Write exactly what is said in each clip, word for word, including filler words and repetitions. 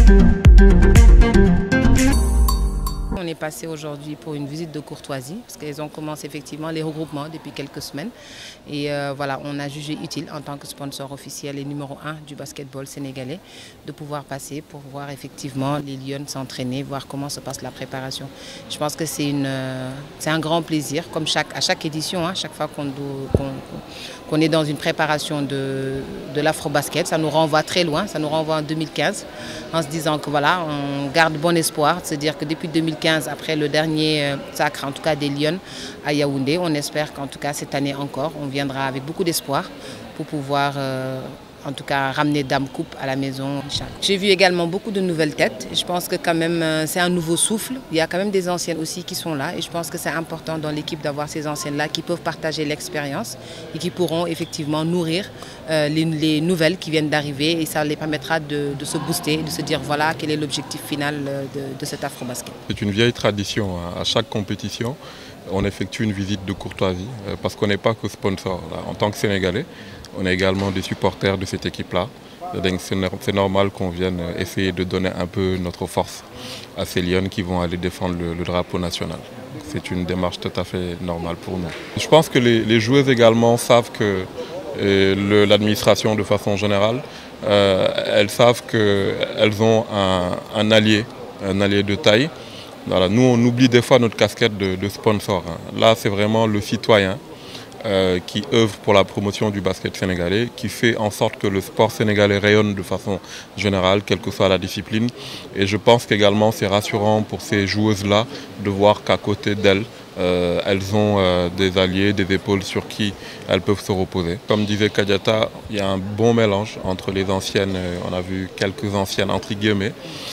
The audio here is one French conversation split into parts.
On est passé aujourd'hui pour une visite de courtoisie parce qu'ils ont commencé effectivement les regroupements depuis quelques semaines et euh, voilà, on a jugé utile en tant que sponsor officiel et numéro un du basketball sénégalais de pouvoir passer pour voir effectivement les Lions s'entraîner, voir comment se passe la préparation. Je pense que c'est une, euh, c'est un grand plaisir comme chaque, à chaque édition, hein, chaque fois qu'on qu'on, qu'on est dans une préparation de, de l'afro-basket, ça nous renvoie très loin, ça nous renvoie en deux mille quinze en se disant que voilà, on garde bon espoir de se dire que depuis deux mille quinze, après le dernier sacre, en tout cas des Lions à Yaoundé, on espère qu'en tout cas cette année encore, on viendra avec beaucoup d'espoir pour pouvoir euh, en tout cas ramener Dame Coupe à la maison. J'ai vu également beaucoup de nouvelles têtes. Je pense que quand même c'est un nouveau souffle. Il y a quand même des anciennes aussi qui sont là et je pense que c'est important dans l'équipe d'avoir ces anciennes-là qui peuvent partager l'expérience et qui pourront effectivement nourrir euh, les, les nouvelles qui viennent d'arriver et ça les permettra de, de se booster, de se dire voilà quel est l'objectif final de, de cet afro-basket. C'est une vieille tradition. À chaque compétition, on effectue une visite de courtoisie parce qu'on n'est pas que sponsor. En tant que Sénégalais, on est également des supporters de cette équipe-là. C'est normal qu'on vienne essayer de donner un peu notre force à ces Lions qui vont aller défendre le, le drapeau national. C'est une démarche tout à fait normale pour nous. Je pense que les, les joueuses également savent que l'administration de façon générale, euh, elles savent qu'elles ont un, un allié, un allié de taille. Voilà, nous, on oublie des fois notre casquette de, de sponsor. Là, c'est vraiment le citoyen euh, qui œuvre pour la promotion du basket sénégalais, qui fait en sorte que le sport sénégalais rayonne de façon générale, quelle que soit la discipline. Et je pense qu'également, c'est rassurant pour ces joueuses-là de voir qu'à côté d'elles, euh, elles ont euh, des alliés, des épaules sur qui elles peuvent se reposer. Comme disait Kadiata, il y a un bon mélange entre les anciennes, euh, on a vu quelques anciennes entre guillemets,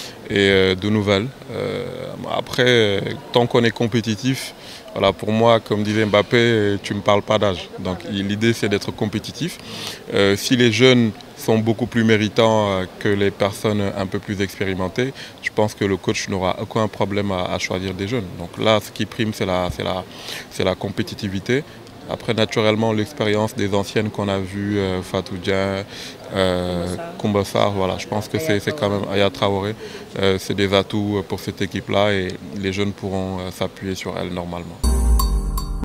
et de nouvelles. Euh, après, tant qu'on est compétitif, voilà, pour moi, comme disait Mbappé, tu ne me parles pas d'âge. Donc l'idée, c'est d'être compétitif. Euh, si les jeunes sont beaucoup plus méritants que les personnes un peu plus expérimentées, je pense que le coach n'aura aucun problème à, à choisir des jeunes. Donc là, ce qui prime, c'est la, c'est la, c'est la compétitivité. Après, naturellement, l'expérience des anciennes qu'on a vues, euh, Fatou Dia, euh, Koumba Sarr, voilà, je pense que c'est quand même Aya Traoré, euh, c'est des atouts pour cette équipe-là et les jeunes pourront euh, s'appuyer sur elle normalement.